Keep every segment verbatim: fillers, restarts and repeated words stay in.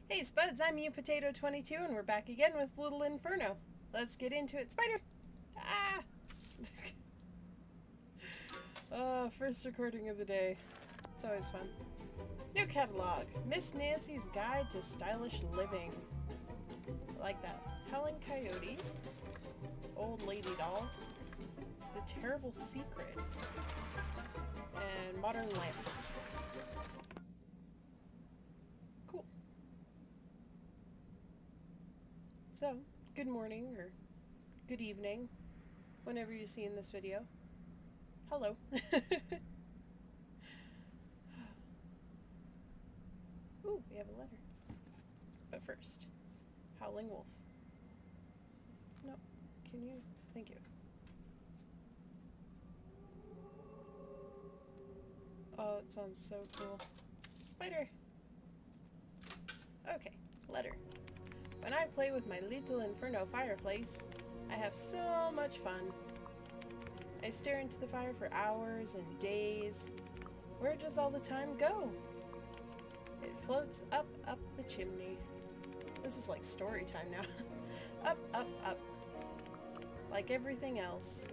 Hey Spuds, I'm you Potato twenty-two and we're back again with Little Inferno. Let's get into it. Spider! Ah! Oh, first recording of the day. It's always fun. New catalog. Miss Nancy's Guide to Stylish Living. I like that. Helen Coyote. Old Lady Doll. The Terrible Secret. And Modern Lamp. Cool. So, good morning or good evening, whenever you're seeing this video. Hello. Ooh, we have a letter. But first, Howling Wolf. No, can you? Thank you. Oh, that sounds so cool. Spider! Okay, letter. When I play with my Little Inferno fireplace, I have so much fun. I stare into the fire for hours and days. Where does all the time go? It floats up, up the chimney. This is like story time now. Up, up, up. Like everything else.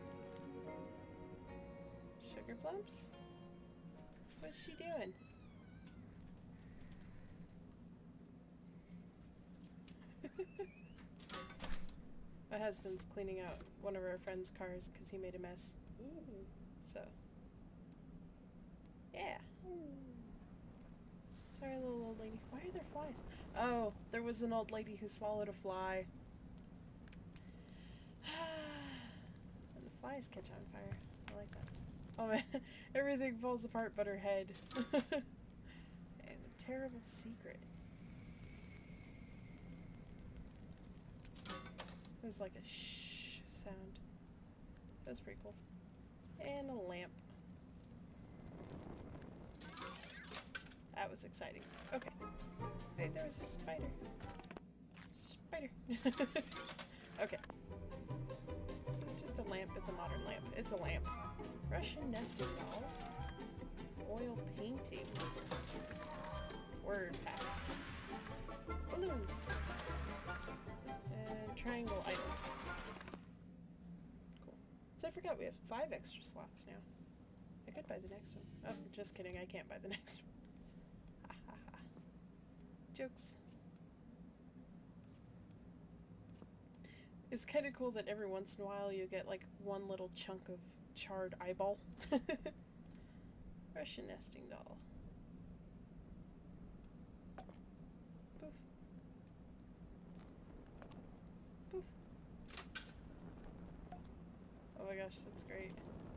Sugar Plumps? What's she doing? My husband's cleaning out one of our friend's cars because he made a mess. Ooh. So, yeah. Sorry, little old lady. Why are there flies? Oh, there was an old lady who swallowed a fly. And the flies catch on fire. I like that. Oh man, everything falls apart but her head. And the Terrible Secret. It was like a shh sound. That was pretty cool. And a lamp. That was exciting. Okay. Wait, there was a spider. Spider. Okay. This is just a lamp. It's a modern lamp. It's a lamp. Russian nesting doll. Oil painting. Word pack. Balloons. And triangle idol. Cool. So I forgot we have five extra slots now. I could buy the next one. Oh, just kidding. I can't buy the next one. Ha ha ha. Jokes. It's kind of cool that every once in a while you get like one little chunk of charred eyeball. Russian nesting doll. Poof. Poof. Oh my gosh, that's great.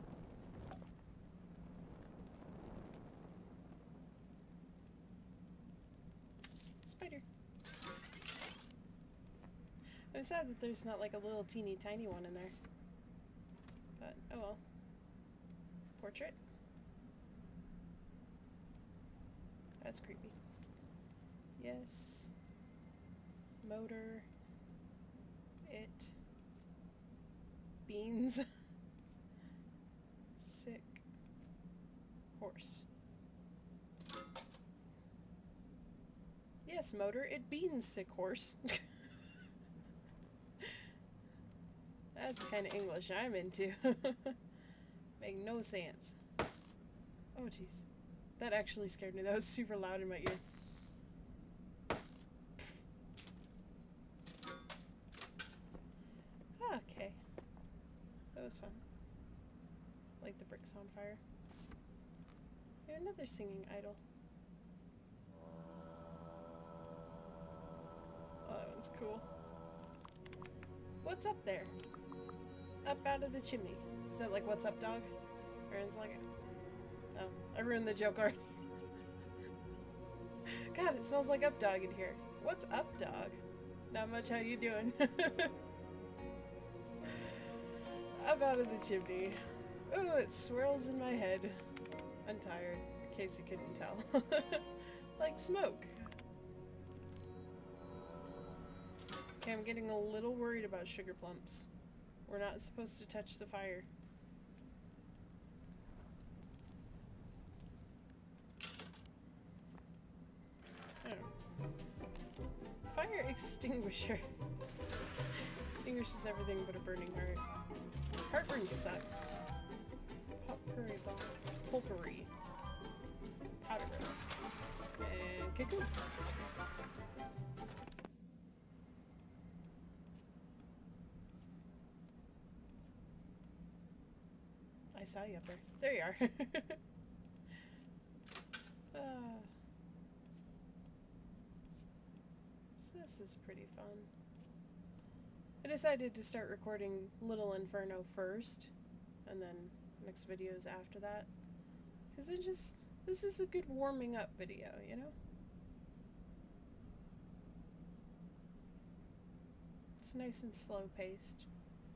Spider. I'm sad that there's not like a little teeny tiny one in there. But, oh well. Portrait. That's creepy. Yes. Motor. It. Beans. Sick. Horse. Yes, motor. It beans, sick horse. That's the kind of English I'm into. Make no sense. Oh, jeez. That actually scared me. That was super loud in my ear. Okay. So that was fun. Like the bricks on fire. We have another singing idol. Oh, that one's cool. What's up there? Up out of the chimney. Is that like, what's up, dog? Or anything like it? Oh, I ruined the joke already. God, it smells like up dog in here. What's up, dog? Not much, how you doing? Up out of the chimney. Ooh, it swirls in my head. I'm tired, in case you couldn't tell. Like smoke. Okay, I'm getting a little worried about Sugar Plumps. We're not supposed to touch the fire. I don't know. fire extinguisher. Extinguishes everything but a burning heart. Heartburn sucks. Potpourri bomb. Potpourri. Powder room. And cocoon. I saw you up there. There you are. uh, so this is pretty fun. I decided to start recording Little Inferno first, and then next videos after that. Because it just, this is a good warming up video, you know? It's nice and slow paced.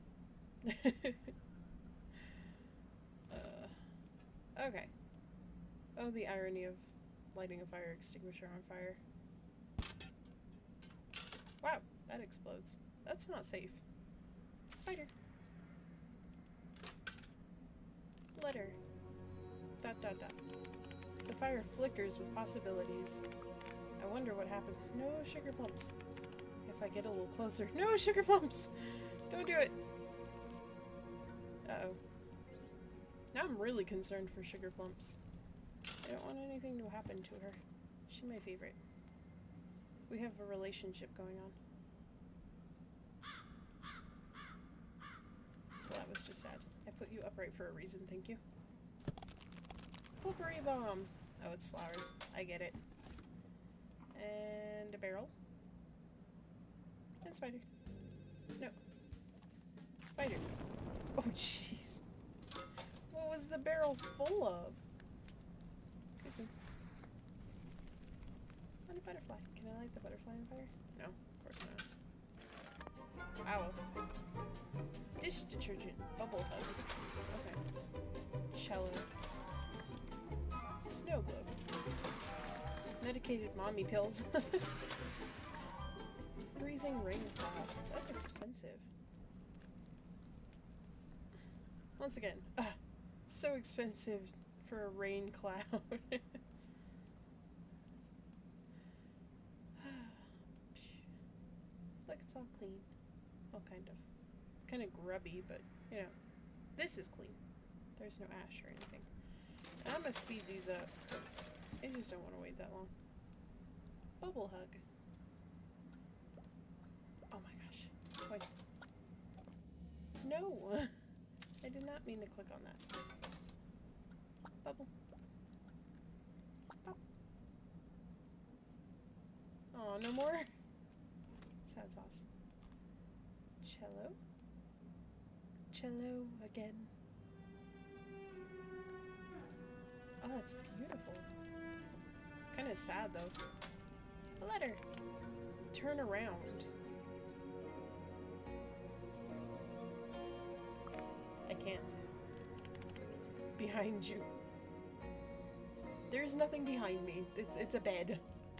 uh, okay. Oh, the irony of lighting a fire extinguisher on fire. Wow, that explodes. That's not safe. Spider. Letter. Dot dot dot. The fire flickers with possibilities. I wonder what happens. No sugar plums. If I get a little closer. No sugar plums! Don't do it! Uh-oh. Now I'm really concerned for Sugar Plumps. I don't want anything to happen to her. She's my favorite. We have a relationship going on. Well, that was just sad. I put you upright for a reason, thank you. Potpourri bomb! Oh, it's flowers. I get it. And a barrel. And spider. No. Spider. Oh, jeez. What was the barrel full of? Cuckoo. And a butterfly. Can I light the butterfly on fire? No, of course not. Owl. Dish detergent. Bubble hug. Okay. Cello. Snow globe. Medicated mommy pills. Freezing rain cloud. That's expensive. Once again, uh, so expensive for a rain cloud. Look, it's all clean. Well, kind of. Kind of grubby, but, you know, this is clean. There's no ash or anything. And I'm gonna speed these up, because I just don't want to wait that long. Bubble hug. Oh my gosh. Wait. No! I did not mean to click on that. Bubble. Pop. Aw, no more? Sad sauce. Cello. Cello again. Oh, that's beautiful. Kinda sad though. A letter. Turn around. I can't. Behind you. There's nothing behind me. It's, it's a bed.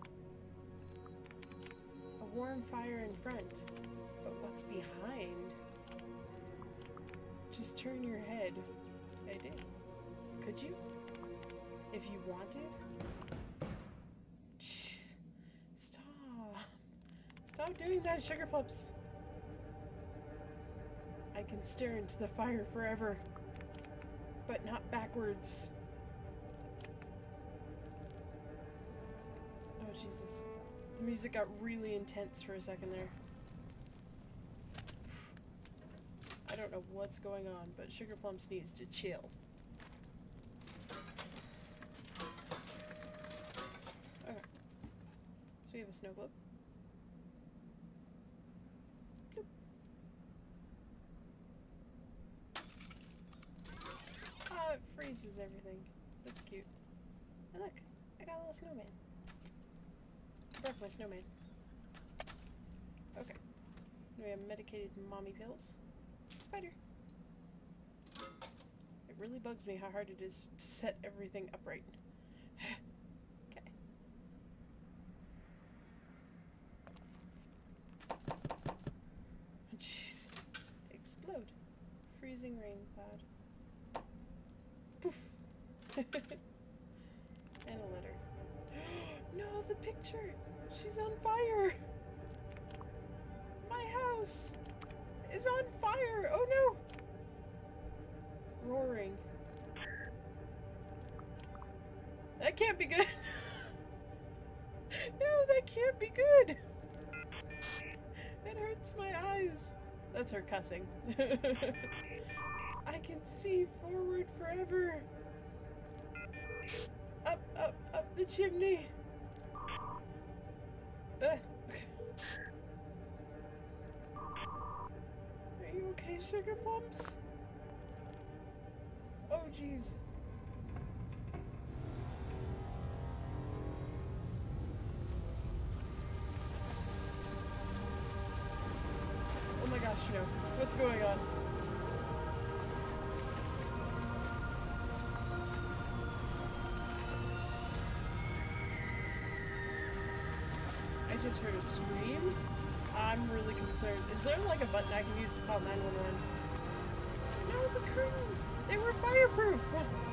A warm fire in front. But what's behind? Just turn your head. I did. Could you? If you wanted? Jeez. Stop. Stop doing that, Sugar Plumps. I can stare into the fire forever. But not backwards. Oh, Jesus. The music got really intense for a second there. I don't know what's going on, but Sugar Plumps needs to chill. Okay. So we have a snow globe. Bloop. Oh, it freezes everything. That's cute. And look, I got a little snowman. I broke my snowman. Okay. We have medicated mommy pills. Spider. It really bugs me how hard it is to set everything upright. Okay. Jeez. Explode. Freezing rain cloud. Poof. And a letter. No, the picture! She's on fire! My house is on fire! Oh no! Roaring. That can't be good! No, that can't be good! It hurts my eyes. That's her cussing. I can see forward forever. Up, up, up the chimney. Uh. Are you okay, Sugar Plums? Oh, jeez. Oh my gosh, no. What's going on? I just heard a scream. I'm really concerned. Is there like a button I can use to call nine one one? No, the curtains! They were fireproof!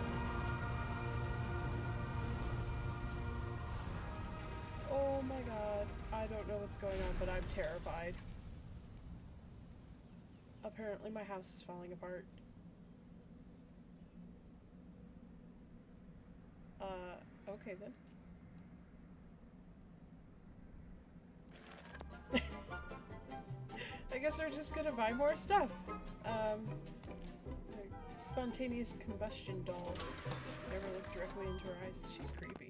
Oh my god. I don't know what's going on, but I'm terrified. Apparently my house is falling apart. Uh, okay then. I guess we're just gonna buy more stuff. Um, a spontaneous combustion doll. Never look directly into her eyes. She's creepy.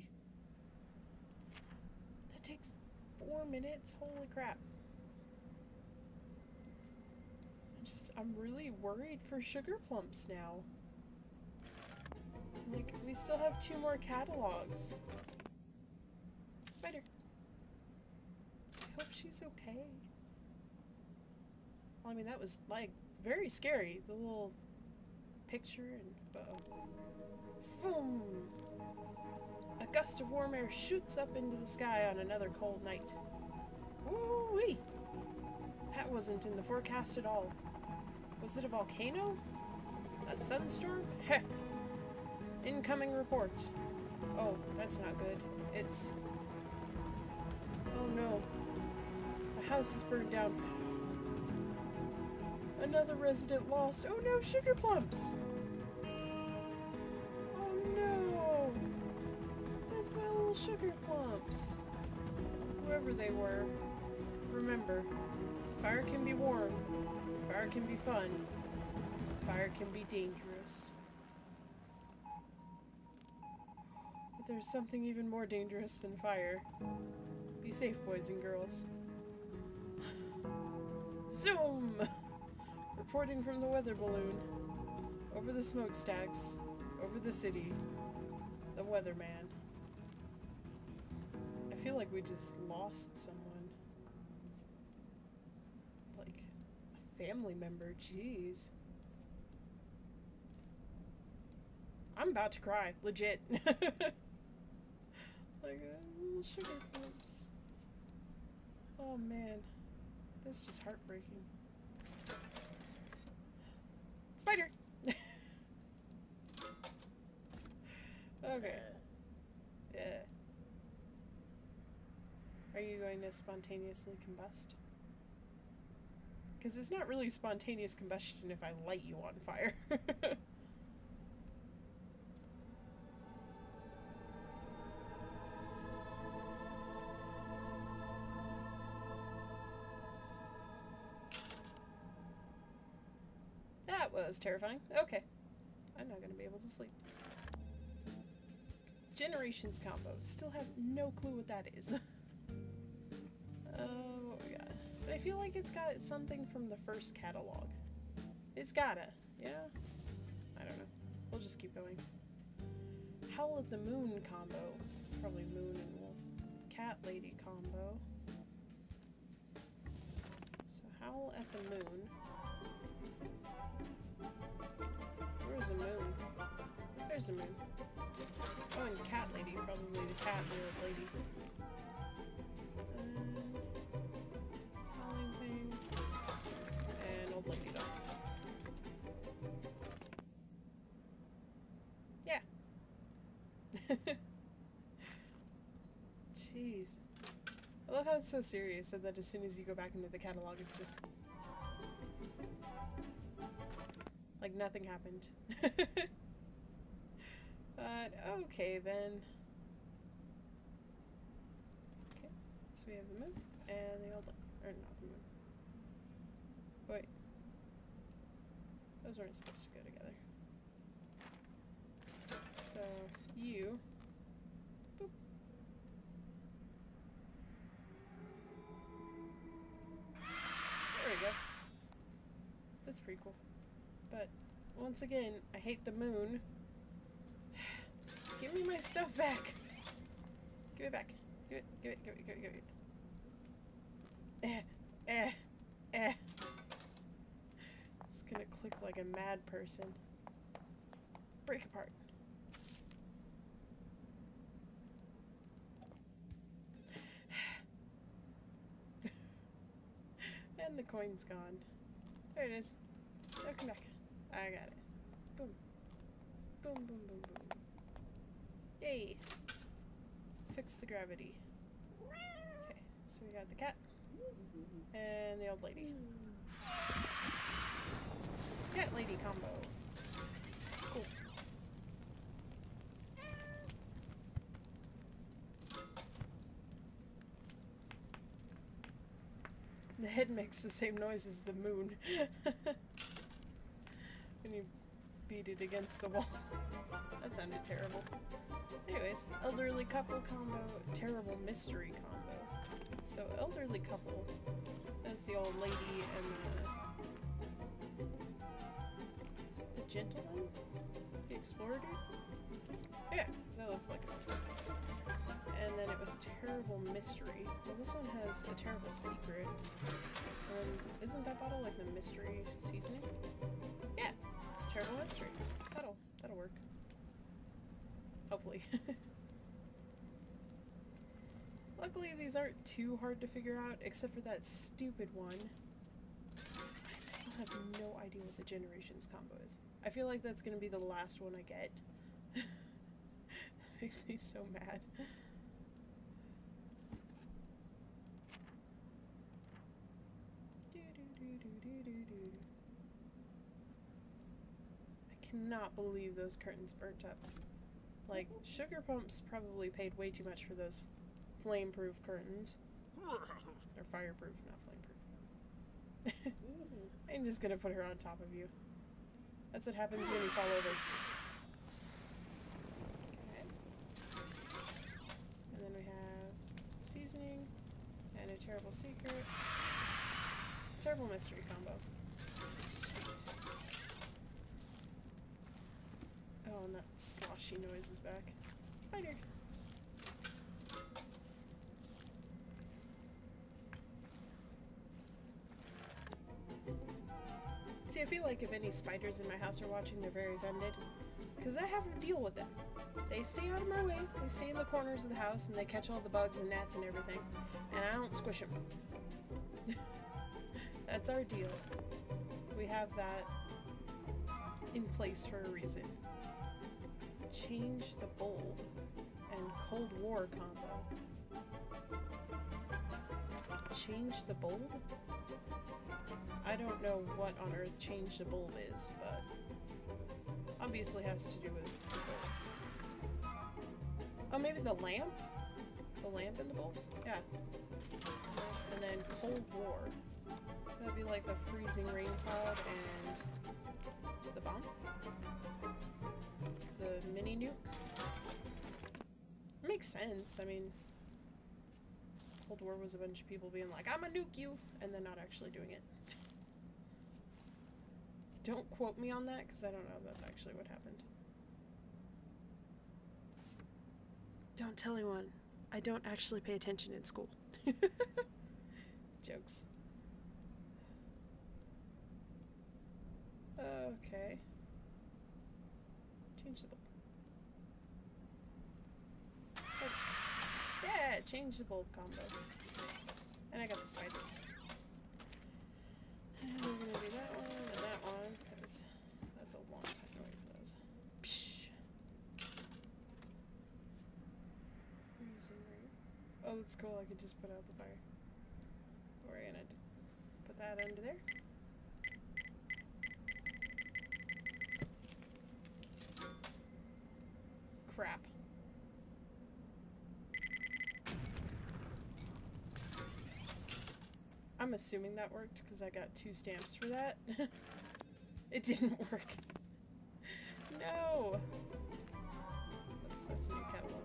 That takes four minutes? Holy crap. I'm just, I'm really worried for Sugar Plumps now. Like, we still have two more catalogs. Spider. I hope she's okay. Well, I mean, that was, like, very scary. The little picture and... Uh-oh. Boom! A gust of warm air shoots up into the sky on another cold night. Woo-wee! That wasn't in the forecast at all. Was it a volcano? A sunstorm? Heh! Incoming report. Oh, that's not good. It's... Oh no. The house is burned down. Another resident lost. Oh no, Sugar Plumps! Oh no! That's my little Sugar Plumps. Whoever they were. Remember, fire can be warm. Fire can be fun. Fire can be dangerous. But there's something even more dangerous than fire. Be safe, boys and girls. Zoom! Reporting from the weather balloon. Over the smokestacks. Over the city. The weatherman. I feel like we just lost someone. Like, a family member. Jeez. I'm about to cry. Legit. Like a little Sugar Plumps. Oh man. This is just heartbreaking. Spider! Okay. Yeah. Are you going to spontaneously combust? Because it's not really spontaneous combustion if I light you on fire. That was terrifying. Okay. I'm not going to be able to sleep. Generations combo. Still have no clue what that is. uh, what we got? But I feel like it's got something from the first catalog. It's gotta. Yeah? I don't know. We'll just keep going. Howl at the Moon combo. It's probably Moon and Wolf. Cat Lady combo. So Howl at the Moon. Where's the moon? There's the moon. Oh, and Cat Lady, probably the cat lyric lady. Um, howling thing. And old lady dog. Yeah. Jeez. I love how it's so serious, so that as soon as you go back into the catalog, it's just... like nothing happened. But, okay then. Okay, so we have the moon, and the old... or not the moon. Wait. Those weren't supposed to go together. So, you... boop. There we go. That's pretty cool. But, once again, I hate the moon. Give me my stuff back! Give it back. Give it, give it, give it, give it, give it. Eh, eh, eh. Just gonna click like a mad person. Break apart. And the coin's gone. There it is. Oh, come back. I got it. Boom. Boom, boom, boom, boom. Yay! Fix the gravity. Okay, so we got the cat. And the old lady. Cat lady combo. Cool. The head makes the same noise as the moon. When you beat it against the wall. That sounded terrible. Anyways, elderly couple combo, terrible mystery combo. So elderly couple, that's the old lady and the... is it the gentleman? The explorer dude? Yeah, because that looks like it. And then it was terrible mystery. Well, this one has a terrible secret. Um, isn't that bottle like the mystery seasoning? Yeah, terrible mystery. That'll, that'll work. Hopefully. Luckily, these aren't too hard to figure out, except for that stupid one. I still have no idea what the generations combo is. I feel like that's gonna be the last one I get. Makes me so mad. I cannot believe those curtains burnt up. Like, Sugar Pumps probably paid way too much for those flame-proof curtains. Or fireproof, not flame-proof. I'm just gonna put her on top of you. That's what happens when you fall over. Okay. And then we have seasoning, and a terrible secret. Terrible mystery combo. Sweet. Oh, and that sloshy noise is back. Spider! See, I feel like if any spiders in my house are watching, they're very offended. Because I have to deal with them. They stay out of my way, they stay in the corners of the house, and they catch all the bugs and gnats and everything. And I don't squish them. That's our deal. We have that in place for a reason. Change the bulb and Cold War combo. Change the bulb? I don't know what on earth change the bulb is, but obviously has to do with bulbs. Oh, maybe the lamp? The lamp in the bulbs? Yeah. And then Cold War. That'd be like the freezing rain cloud and the bomb? The mini nuke? It makes sense. I mean, Cold War was a bunch of people being like, I'm gonna nuke you, and then not actually doing it. Don't quote me on that, because I don't know if that's actually what happened. Don't tell anyone. I don't actually pay attention in school. Jokes. Okay. Change the bulb. Spider. Yeah, change the bulb combo. And I got the spider. And we're gonna do that one and that one, because that's a long time away from those. Psh. Freezing rain. Oh, that's cool. I could just put out the fire. We're gonna put that under there. Crap. I'm assuming that worked because I got two stamps for that. It didn't work. No! Oops, that's a new catalog.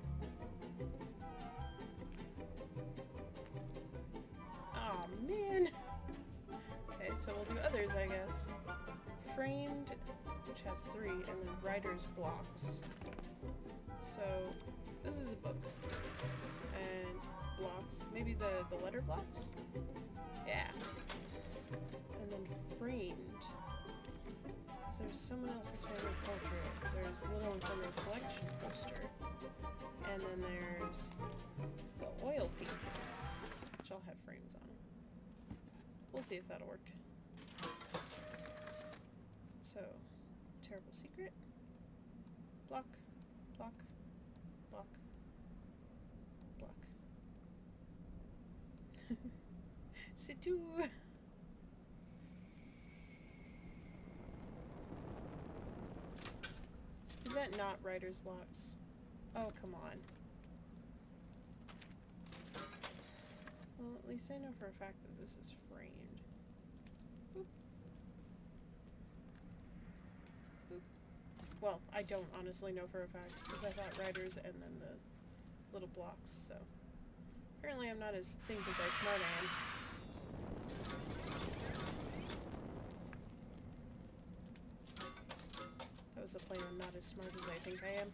Aw, man! Okay, so we'll do others, I guess. Framed, which has three, and then writer's blocks. So, this is a book. And blocks. Maybe the, the letter blocks? Yeah. And then framed. Because there's someone else's favorite portrait. There's Little Inferno Collection poster. And then there's the oil painting, which I'll have frames on. We'll see if that'll work. So, Terrible Secret. Block. Block. Block. Block. C'est tout! Is that not writer's blocks? Oh, come on. Well, at least I know for a fact that this is framed. Boop. Boop. Well, I don't honestly know for a fact, because I thought writers and then the little blocks, so... Apparently I'm not as think as I smart I am. That was a play I'm not as smart as I think I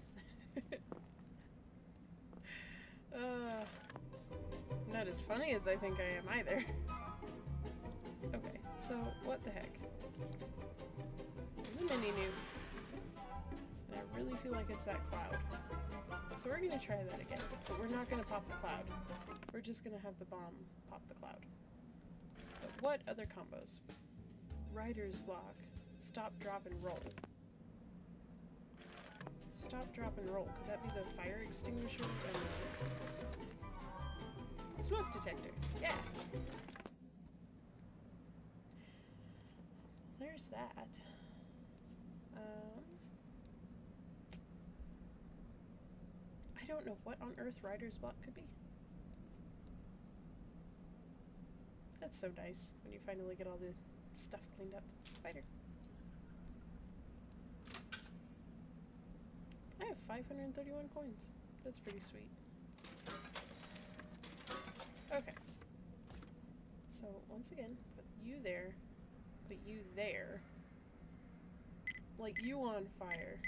am. uh, not as funny as I think I am either. Okay, so what the heck? There's a mini nuke. And I really feel like it's that cloud. So we're gonna try that again, but we're not gonna pop the cloud. We're just gonna have the bomb pop the cloud. But what other combos? Writer's block. Stop, drop, and roll. Stop, drop, and roll. Could that be the fire extinguisher and the smoke detector? Yeah! Well, there's that. Um, I don't know what on earth writer's block could be. That's so nice when you finally get all the stuff cleaned up. Spider. I have five hundred thirty-one coins. That's pretty sweet. Okay. So, once again, put you there. Put you there. Like you on fire.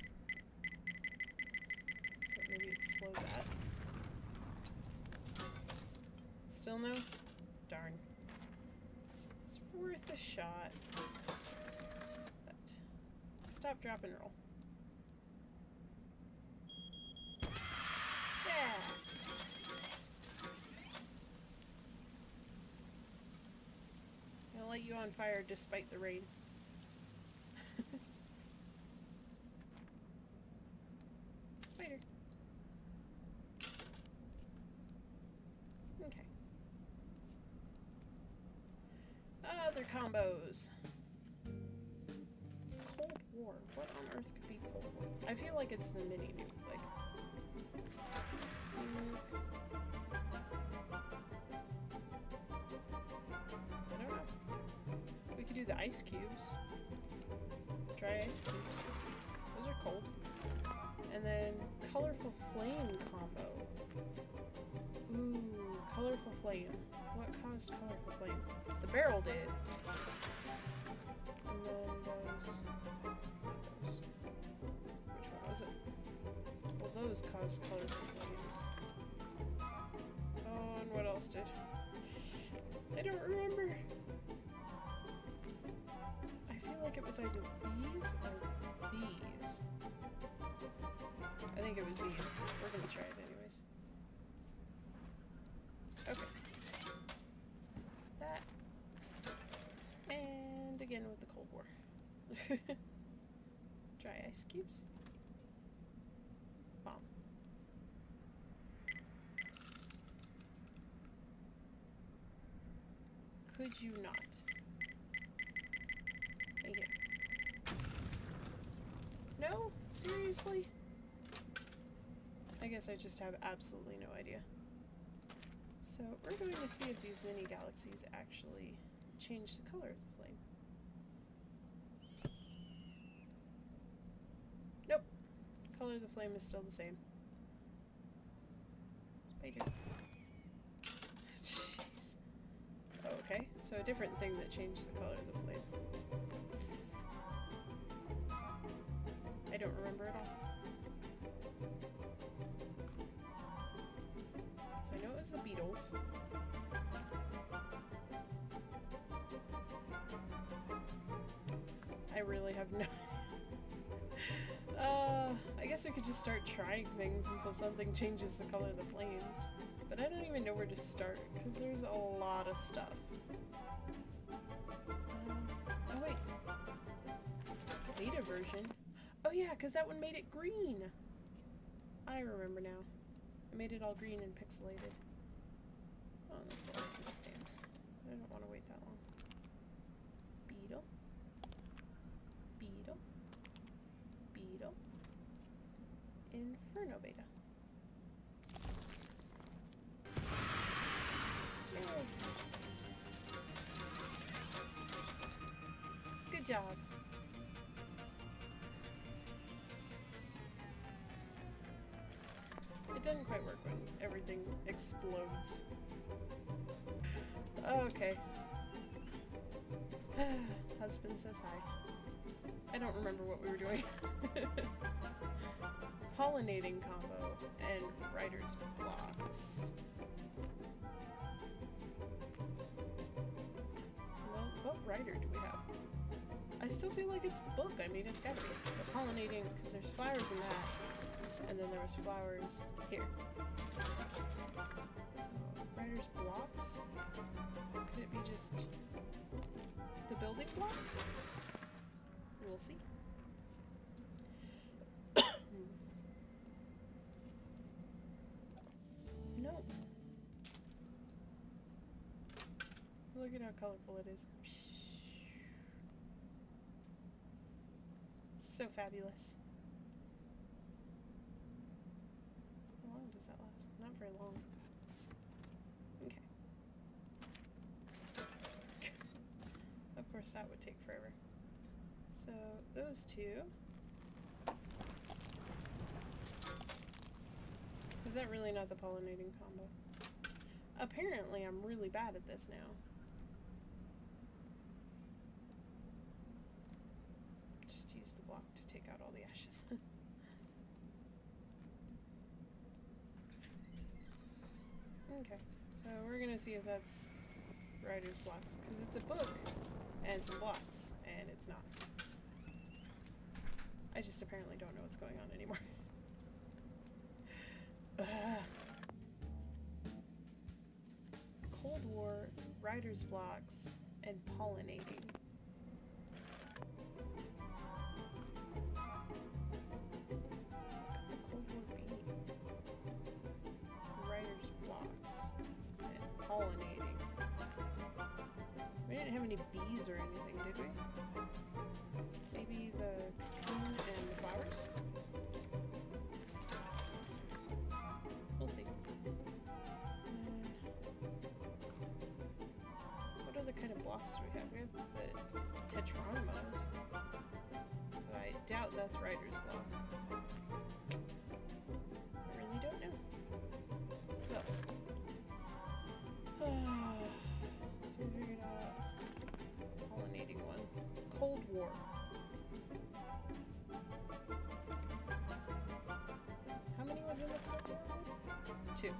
So maybe explode that. Still no? Darn. It's worth a shot. But stop, drop, and roll. Yeah! I'll light you on fire despite the rain. Spider. Okay. Other combos. Cold War. What on earth could be Cold War? I feel like it's the mini nuke, like. Nuke. I don't know. We could do the ice cubes. Dry ice cubes. Those are cold. And then colorful flame combo. Ooh, colorful flame. What caused colorful flame? The barrel did. And then those... Not those. Which one was it? Well, those caused colorful flames. Oh, and what else did? I don't remember. I feel like it was either these or these. I think it was these. We're gonna try it anyways. Okay. That. And again with the Cold War. Dry ice cubes. Bomb. could you not? Thank you. No? Seriously? I guess I just have absolutely no idea. So we're going to see if these mini galaxies actually change the color of the flame. Nope. Color of the flame is still the same. Spider. Jeez. Oh, okay, so a different thing that changed the color of the flame. I don't remember at all. Because I know it was the beetles. I really have no... uh, I guess we could just start trying things until something changes the color of the flames. But I don't even know where to start, because there's a lot of stuff. Um, oh wait. Beta version? Oh yeah, because that one made it green! I remember now. I made it all green and pixelated. Oh, that's the last of the stamps. I don't want to wait that long. Beetle. Beetle. Beetle. Inferno Beta. Yay. Good job. It doesn't quite work when everything explodes. Okay. Husband says hi. I don't remember what we were doing. Pollinating combo and writer's blocks. Well, what writer do we have? I still feel like it's the book. I mean, it's gotta be. But pollinating, because there's flowers in that. And then there was flowers here. So, writer's blocks? Could it be just the building blocks? We'll see. No. Look at how colorful it is. So fabulous. How long does that last? Not very long. Okay. Of course that would take forever. So those two. Is that really not the pollinating combo? Apparently I'm really bad at this now. Just use the block to take out all the ashes. Okay, so we're gonna see if that's writer's blocks, because it's a book and some blocks, and it's not. I just apparently don't know what's going on anymore. Ugh. Cold War, writer's blocks, and pollinating. What could the Cold War be? Writer's blocks and pollinating. We didn't have any bees or anything, did we? Maybe the cocoon and the flowers? We'll see. Uh, what other kind of blocks do we have? We have the Tetrominoes. But I doubt that's writer's block. I really don't know. What else? So we figured out pollinating one. Cold War. How many was in the Cold War? Two.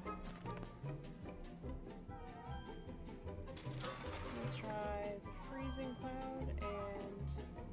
We'll try the freezing cloud and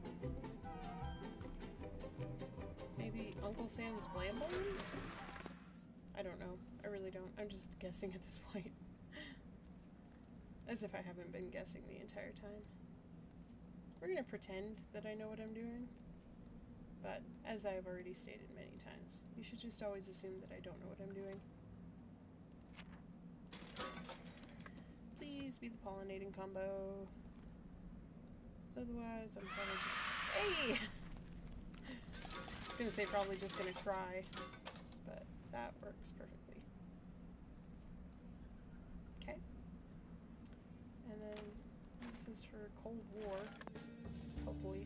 maybe Uncle Sam's Blam Bones? I don't know. I really don't. I'm just guessing at this point. As if I haven't been guessing the entire time. We're gonna pretend that I know what I'm doing. But, as I have already stated many times, you should just always assume that I don't know what I'm doing. Please please be the pollinating combo. Otherwise, I'm probably just... Hey! I was gonna say probably just gonna cry, but that works perfectly. Okay. And then this is for Cold War, hopefully.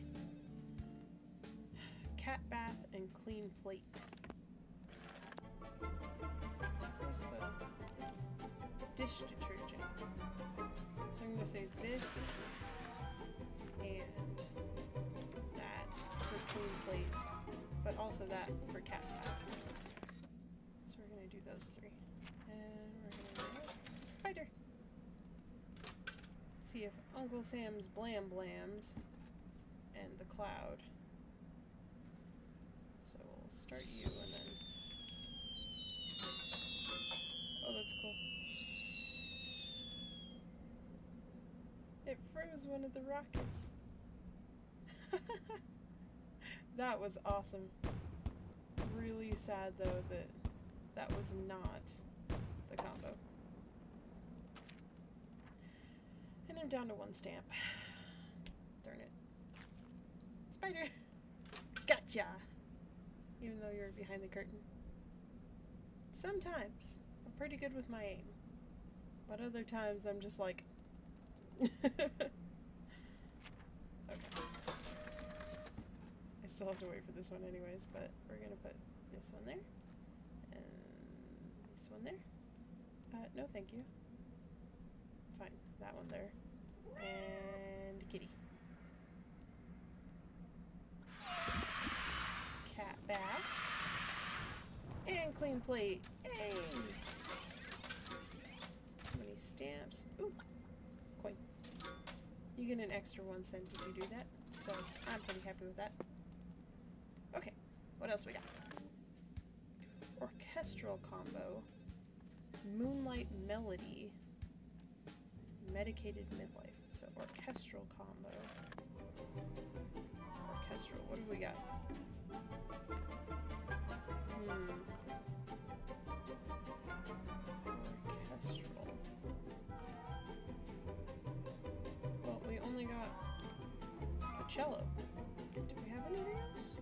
Cat bath and clean plate. Where's the dish detergent? So I'm gonna say this and that for clean plate, but also that for cat bath. So we're gonna do those three. And we're gonna do spider. Let's see if Uncle Sam's Blam Blams and the cloud. So we'll start you and then... Oh, that's cool. It froze one of the rockets. That was awesome. Really sad though that that was not the combo. And I'm down to one stamp. Darn it. Spider! Gotcha! Even though you're behind the curtain. Sometimes I'm pretty good with my aim. But other times I'm just like... Okay. I still have to wait for this one anyways, but we're gonna put this one there. And this one there. Uh, no thank you. Fine. That one there. And kitty. Cat bath. And clean plate. Hey! So many stamps. Ooh! Coin. You get an extra one cent if you do that. So I'm pretty happy with that. Okay. What else we got? Orchestral combo. Moonlight Melody. Medicated Midlife. So orchestral combo. Orchestral. What have we got? Hmm. Orchestral. Well, we only got the cello. Do we have anything else?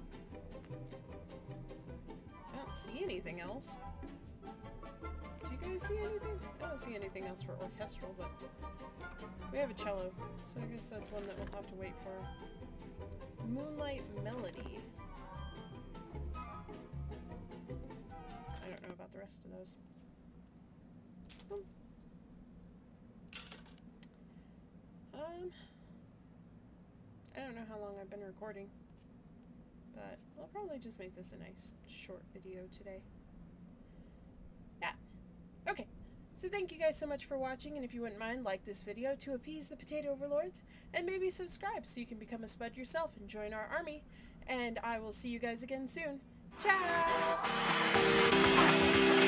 I don't see anything else. Do you guys see anything? I don't see anything else for orchestral, but we have a cello, so I guess that's one that we'll have to wait for. Moonlight Melody. I don't know about the rest of those. Boom. Um, I don't know how long I've been recording, but I'll probably just make this a nice short video today. Yeah. Okay. So thank you guys so much for watching, and if you wouldn't mind, like this video to appease the potato overlords, and maybe subscribe so you can become a Spud yourself and join our army. And I will see you guys again soon. Ciao!